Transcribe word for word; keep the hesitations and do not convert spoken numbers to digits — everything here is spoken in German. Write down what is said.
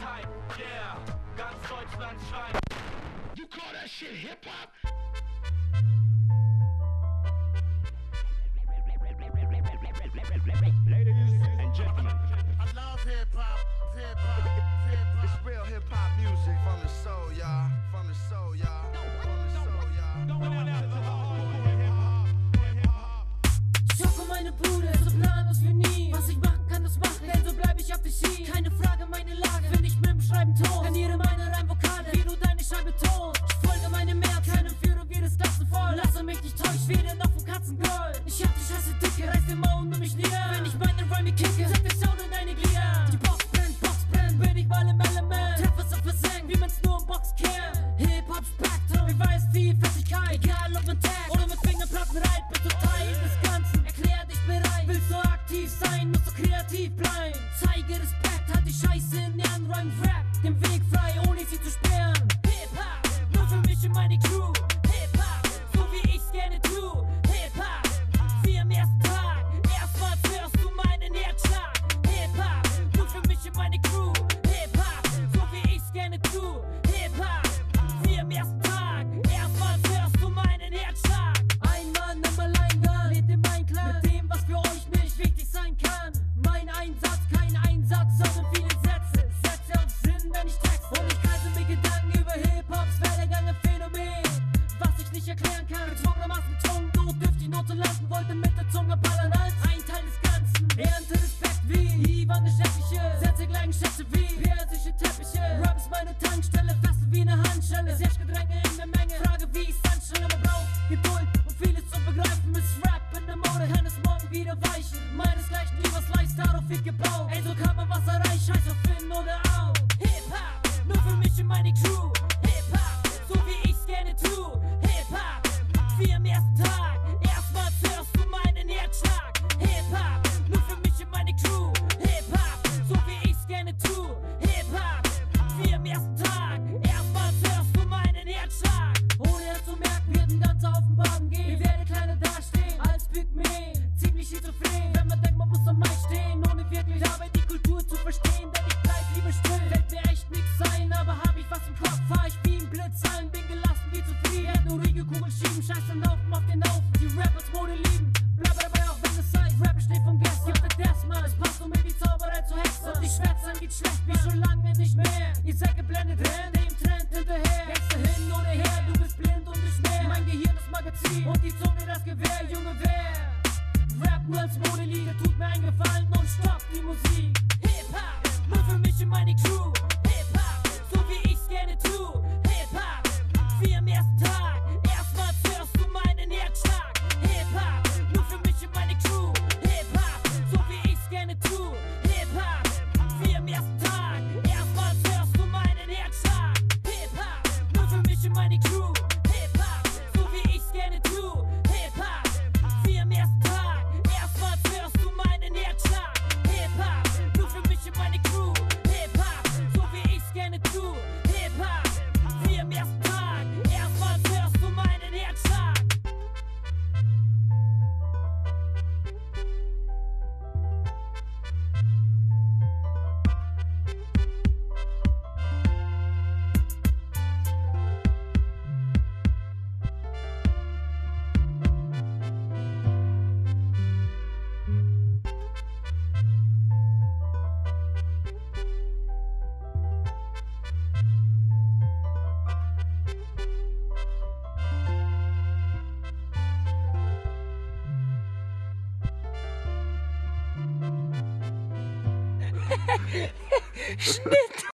Tight, yeah, ganz Deutschland schreit. You call that shit hip-hop? Ladies and gentlemen, I love hip-hop, hip-hop, hip-hop. It's real hip-hop music from the soul, y'all. From the soul, y'all. From the soul, y'all. going out to the hardcore hip-hop, hip-hop. Ich hoffe, meine Bude ist so planlos wie nie. Was ich machen kann, das mache ich, denn so bleib ich auf der Ski. Keine Frage, meine Lage, find ich mit dem Schreiben tot. Trainiere meine Reimvokale, wie du deine Scheibe tot. Ich folge meinem Meer, keine Führung, wie das Klassen voll. Lasse mich nicht täuschen, wie denn noch von Katzengold. Ich hab die Scheiße dicke, reiß den Maul um mich nieder. Wenn ich meine Rhyme kicke, zeig der Sound in deine Glieder. Die Box brennt, Box brennt, bin ich mal im Element. Treffer so versenkt, wie man's nur im Box kennt. Hip-Hop Spektrum, wie weiß die Festigkeit. Egal ob mit Tag oder mit Fingerplatten reit, bist du Teil des Ganzen. Erklär dich bereit, willst du aktiv sein, musst du kreativ bleiben. Zeige Respekt, halt die Scheiße in Ehren, Rhyme Rap, den Weg frei, ohne sie zu sperren. Hip-Hop, nur für mich und meine Crew. Hip-Hop, so wie ich's gerne tu. Hip-Hop, wie am ersten Tag, erstmals hörst du meinen Herzschlag. Hip-Hop, nur für mich und meine Crew. Hip-Hop, so wie ich's gerne tu. Hip-Hop, wie am ersten Tag, erstmals hörst du meinen Herzschlag. Ein Mann im Alleingang, lebt in mein Clan, mit dem, was für euch nicht wichtig sein kann. Mein Einsatz, kein Einsatz, sondern viele Sätze. Sätze auf Sinn, wenn ich texte. Und ich kreise mir Gedanken über Hip-Hops Werdegang, ein Phänomen, was ich nicht erklären kann. Gezwungenermaßen Zungen, notdürftig Note landen, wollte mit der Zunge ballern als ein Teil des Ganzen. Ernte Respekt wie Ivan der Schätzliche, Sätze gleichen Schätze wie persische Teppiche. Rap ist meine Tankstelle, feste wie eine Handschelle. Es herrscht Gedränge in der Menge, Frage wie ich's anstelle. Man braucht Geduld und vieles zu begreifen. Ist Rap in der Mode, kann es morgen wieder weichen. Meinesgleichen liebers Lifestyle, darauf wird gebaut. Ey, so kann man was erreichen, scheiß auf Finn oder auf. Hip-Hop, nur für mich und meine Crew. Hip-Hop, so wie ich's gerne tu. Hip-Hop, wie am ersten Tag, erstmals hörst du meinen Herzschlag. Hip-Hop, nur für mich und meine Crew. Hip-Hop, so wie ich's gerne tu. Hip-Hop, wie am ersten Tag, erstmals hörst du meinen Herzschlag. Ohne es zu merken, wird ein ganzer Haufen Baden gehen. Ich werde kleiner dastehen als Pygmäe, ziemlich schizophren. Wenn man denkt, man muss am Mai stehen, ohne wirklich dabei die Kultur zu verstehen. Denn ich bleib lieber still, fällt mir echt nix ein, aber hab ich was im Kopf, fahr ich wie ein Blitz ein, bin gelassen wie zufrieden. Werd nur ruhige Kugeln schieben, scheiß den Haufen auf den Haufen. Die Rappers Mode lieben, bleib dabei auch wenn es heißt, Rap steht vom Gast, gibt der Deathmal. Es passt um mir wie Zauberei zu Hexen. Und die Schwätzern geht schlecht, wie schon lange nicht mehr. Ihr seid geblendet, rennt dem Trend hinterher. Gangster hin oder her, du bist blind und nicht mehr. Mein Gehirn das Magazin und die Zunge das Gewehr, Junge, wer? Rap nur als Modeliga, tut mir einen Gefallen und stoppt die Musik. Hip-Hop, nur für mich und meine Crew. Hip-Hop, so wie ich's gerne tu. Hip-Hop, wie am ersten Tag, erstmals hörst du meinen Herzschlag. Hip-Hop, nur für mich und meine Crew. Hip-Hop, so wie ich's gerne tu. Hip-Hop, wie am ersten Tag, erstmals hörst du meinen Herzschlag. Hip-Hop, nur für mich und meine Crew. Hip-Hop, so wie ich's gerne tu. Hip-Hop, wie am ersten Tag, erstmals hörst du meinen Herzschlag. Hip-Hop, nur für mich und meine Crew. Hip-Hop, so wie ich's gerne tu. Hip-Hop, wie am ersten Tag, erstmals hörst du meinen Herzschlag. Schnitt.